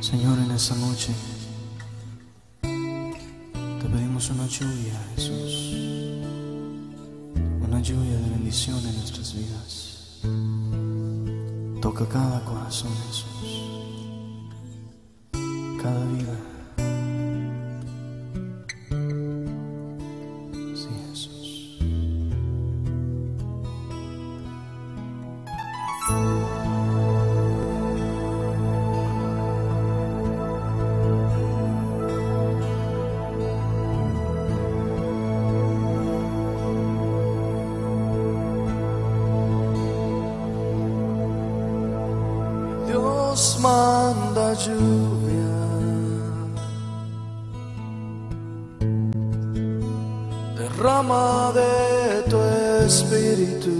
Señor, en esta noche te pedimos una lluvia, Jesús, una lluvia de bendición en nuestras vidas. Toca cada corazón, Jesús, cada vida. Sí, Jesús. Dios manda lluvia, derrama de tu espíritu,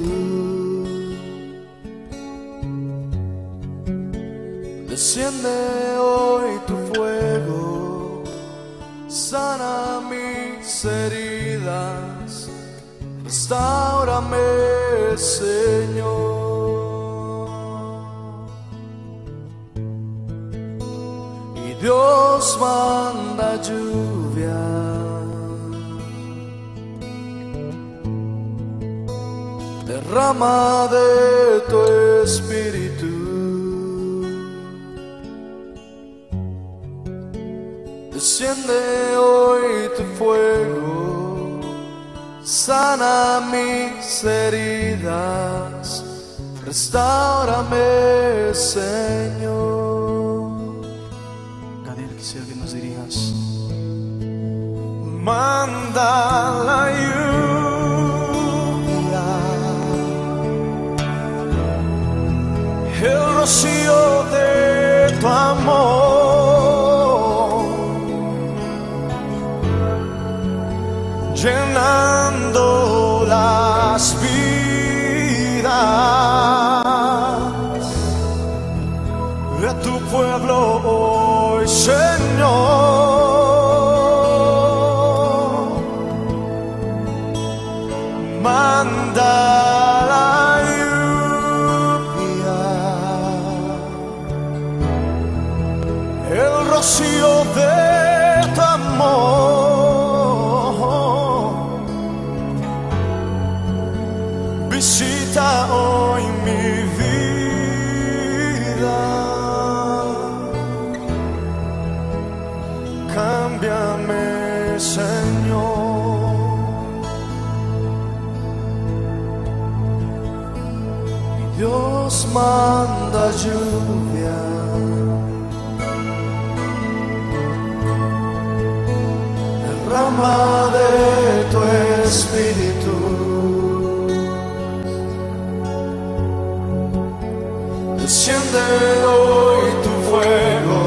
desciende hoy tu fuego, sana mis heridas, restáurame, Señor. Dios manda lluvia, derrama de tu espíritu, desciende hoy tu fuego, sana mis heridas, restáurame, Señor. Quisiera que nos dirijas. Manda la lluvia, el rocío de tu amor, llenando las vidas de tu pueblo hoy, Señor. Manda la lluvia, el rocío de tu amor, visita hoy mi vida. Cámbiame, Señor. Dios manda lluvia, derrama de tu espíritu, desciende hoy tu fuego,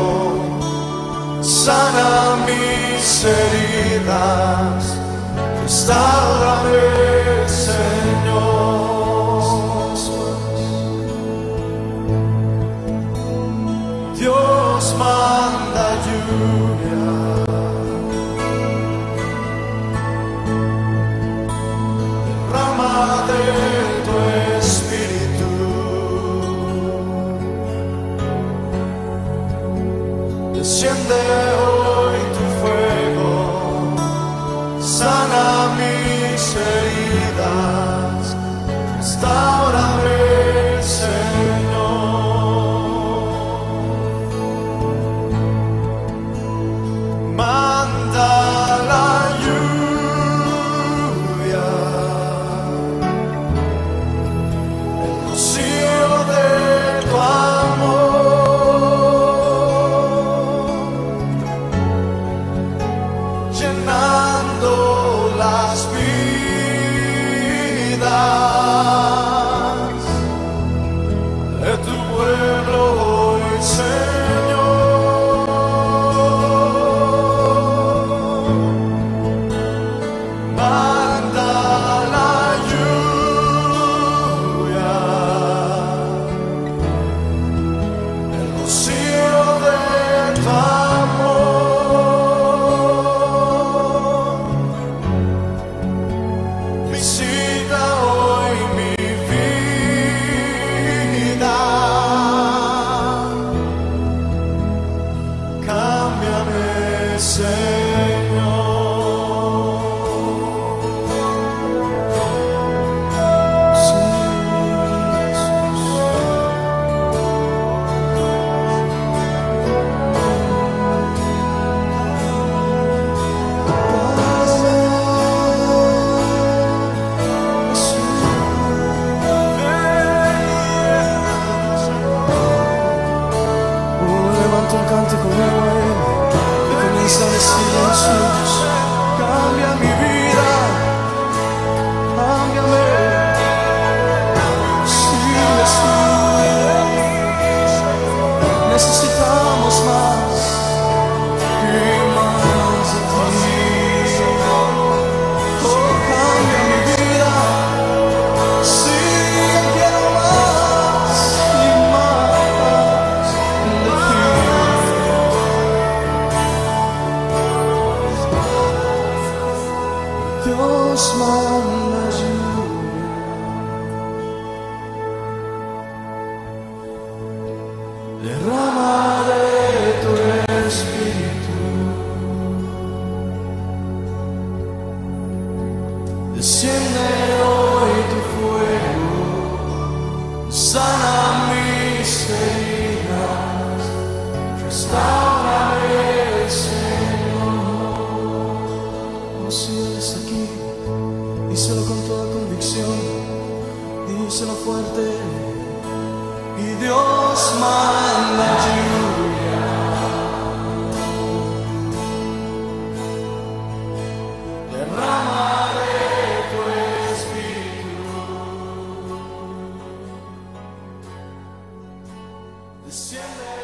sana mis heridas, restáurame, Señor. Dios manda lluvia, derrama de tu espíritu, desciende hoy tu fuego, sana mis heridas, Dios manda lluvia, derrama de tu espíritu, desciende hoy tu fuego, sana mis heridas, restáurame, Señor. Oh, si Él está aquí, díselo con toda convicción, díselo fuerte. Y Dios manda lluvia, derrama de tu espíritu, desciende.